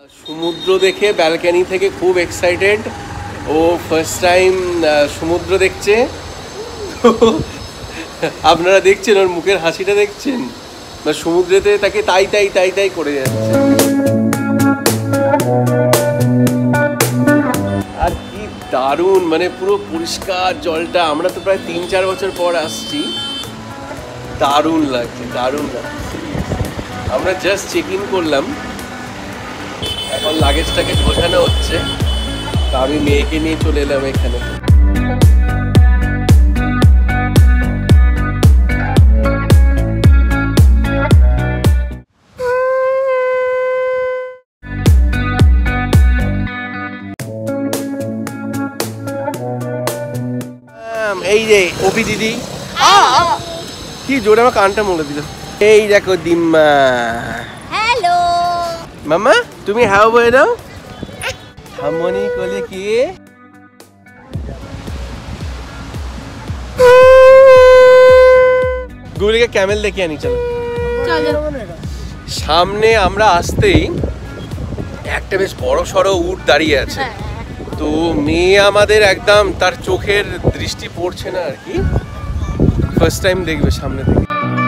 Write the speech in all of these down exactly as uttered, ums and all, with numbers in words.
সমুদ্র দেখে ব্যালকনি থেকে খুব এক্সাইটেড। ও ফার্স্ট টাইম সমুদ্র দেখছে। আপনারা দেখছেন ওর মুখের হাসিটা, দেখছেন না? সমুদ্রেতে তাকে তাই তাই তাই তাই করে যাচ্ছে। আর কি দারুণ, মানে পুরো পরিষ্কার জলটা। আমরা তো প্রায় তিন চার বছর পর আসছি। দারুণ লাগছে, দারুণ লাগছে। আমরা জাস্ট চেক ইন করলাম, এখন লাগেজটাকে গোছানো হচ্ছে। তা আমি মেয়েকে নিয়ে চলে এলাম এখানে। এই যে অপি দিদি, কি জোরে আমার কানটা মুড়ে দিল। এই দেখো দিম্মা। হ্যালো মামা, তুমি হাও বলে দাও। হামনি কোলে কি গুলিকে ক্যামেল দেখে আনি। চলো সামনে আমরা আসতেই একটা বেশ বড় সড়ো উট দাঁড়িয়ে আছে। তো মেয়ে আমাদের একদম তার চোখের দৃষ্টি পড়ছে না আর কি, ফার্স্ট টাইম দেখবে সামনে থেকে।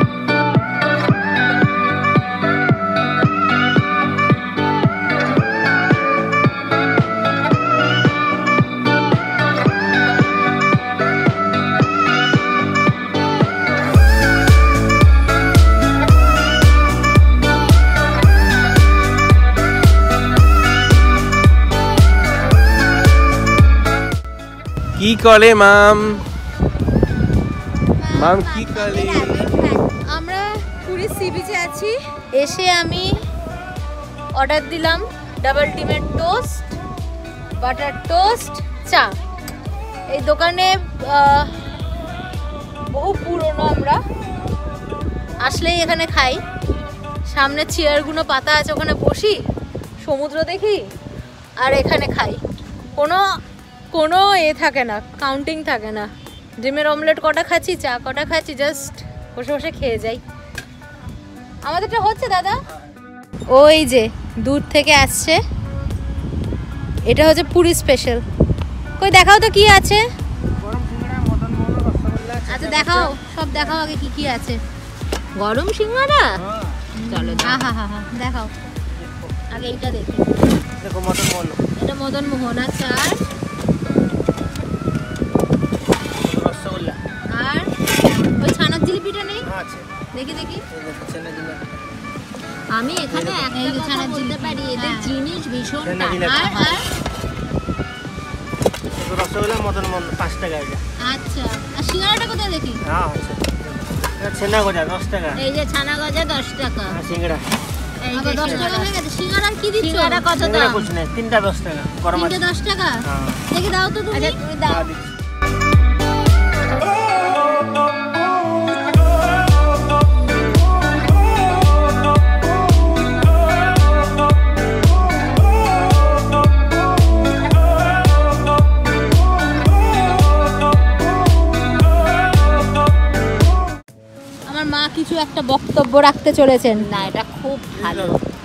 কি কলে মাম? মাম কি কলে? আমরা পুরী সি বিচে আছি। এসে আমি অর্ডার দিলাম ডাবল ডিমের টোস্ট, বাটার টোস্ট, চা। এই দোকানে বহু পুরনো, আমরা আসলেই এখানে খাই। সামনে চেয়ারগুলো পাতা আছে, ওখানে বসি, সমুদ্র দেখি আর এখানে খাই। কোনো কোনো এ থাকে না, কাউন্টিং থাকে না। ডিমের অমলেট কটা খাচ্ছি, চা কটা খাচ্ছি, জাস্ট বসে বসে খেয়ে যাই। আমাদেরটা হচ্ছে দাদা। ওই যে দূর থেকে আসছে, এটা হচ্ছে পুরী স্পেশাল। কই দেখাও তো কি আছে। আচ্ছা দেখাও, সব দেখাও আগে কি কি আছে। গরম সিঙ্গারা, চলো। হ্যাঁ হ্যাঁ হ্যাঁ হ্যাঁ দেখাও আগে। এইটা দেখি, দেখো মদন মোহন। এটা মদন মোহন। আচ্ছা আর আর ওই ছানার জিলিপিটা নেই? দেখি দেখি। আমি এখানে একটা ছানার জিলিপি পারি, এদের জিনিস ভীষণ টাকা। আর রসগোল্লা মদন মোহন পাঁচ টাকা। আচ্ছা, আর সিঙ্গারাটা কোথায় দেখি? হ্যাঁ আচ্ছা, ছানা গজা দশ টাকা। এই যে ছানা গজা দশ টাকা। আর সিঙ্গারা এই যে দশ টাকা হয়ে গেছে। সিঙ্গারা কি দিচ্ছ? সিঙ্গারা কত দাম? কিছু নেই, তিনটা দশ টাকা। গরম আছে। তিনটা দশ টাকা? হ্যাঁ দেখি দাও তো তুমি। আচ্ছা তুমি দাও। মা কিছু একটা বক্তব্য রাখতে চলেছেন। না, এটা খুব ভালো।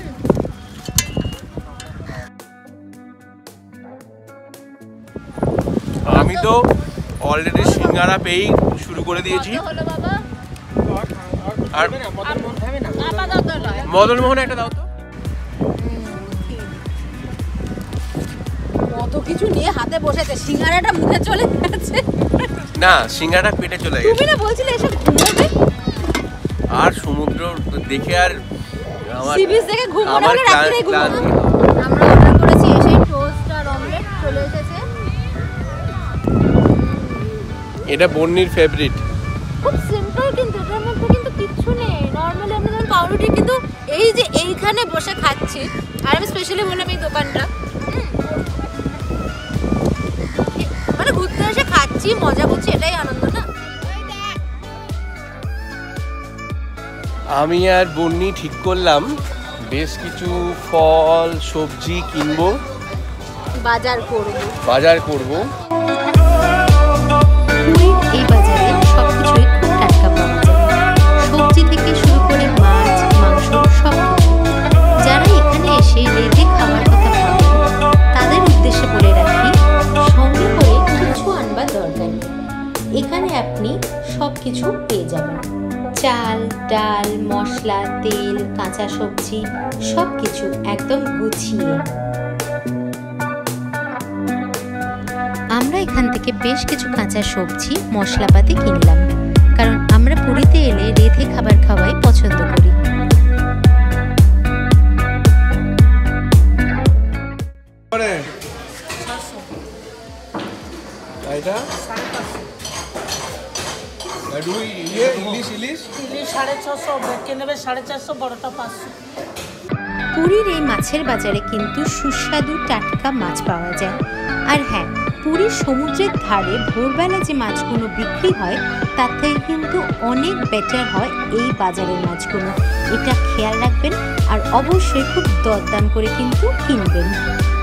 আমি তো অলরেডি সিঙ্গারা পেয়েই শুরু করে দিয়েছি। আর মদন মোহন একটা দাও তো। কত কিছু নিয়ে হাতে বসেছে, সিঙ্গারাটা মুখে চলে যাচ্ছে। না, সিঙ্গারাটা পেটে চলে গেছে। তুমি না বলছিলে এসব ঘুমোবে? আর সমুদ্র দেখে আর সি বিচ দেখে ঘুম না হলে রাত্রে ঘুমাবো। আমরা অর্ডার করেছি, এসে টোস্ট আর অমলেট চলে এসেছে। এটা বন্নির ফেভারিট। খুব সিম্পল, কিন্তু এটার মধ্যে কিন্তু কিচ্ছু নেই। নরমালি আমরা যেমন পাউরুটি, কিন্তু এই যে এইখানে বসে খাচ্ছি। আর আমি স্পেশালি বললাম এই দোকানটা, মানে ঘুরতে এসে খাচ্ছি, মজা করছি, এটাই আনন্দ না? আমি আর বন্নি ঠিক করলাম বেশ কিছু ফল সবজি কিনবো, বাজার করব বাজার করব পুরীর এই বাজারে সবকিছুই খুব টাটকা পাওয়া যায়, সবজি থেকে শুরু করে মাছ, মাংস সব কিছু। যারা এখানে এসে রেঁধে খাবার চাল, ডাল, মশলা, তেল, কাঁচা সবজি সব কিছু একদম গুছিয়ে। আমরা এখান থেকে বেশ কিছু কাঁচা সবজি মশলাপাতি কিনলাম, কারণ আমরা পুরীতে এলে রেঁধে খাবার খাওয়াই পছন্দ করি। পুরীর এই মাছের বাজারে কিন্তু সুস্বাদু টাটকা মাছ পাওয়া যায়। আর হ্যাঁ, পুরীর সমুদ্রের ধারে ভোরবেলা যে মাছগুলো বিক্রি হয় তার থেকে কিন্তু অনেক বেটার হয় এই বাজারের মাছগুলো। এটা খেয়াল রাখবেন আর অবশ্যই খুব দরদাম করে কিন্তু কিনবেন।